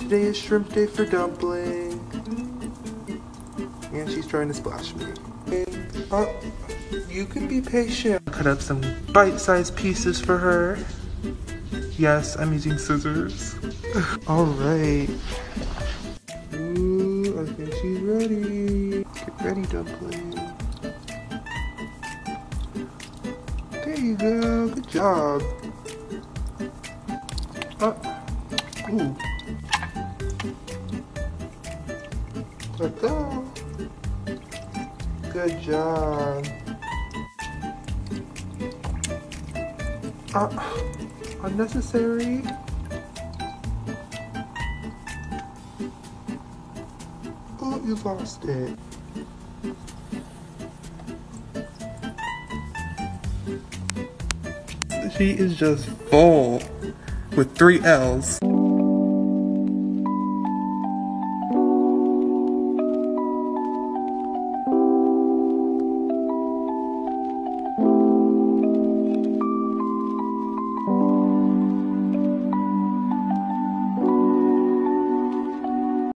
Today is shrimp day for dumpling. And she's trying to splash me. You can be patient. Cut up some bite-sized pieces for her. Yes, I'm using scissors. Alright. Ooh, I think she's ready. Get ready, dumpling. There you go. Good job. Ooh. Let go. Good job. Unnecessary. Oh, you lost it. She is just full with 3 L's.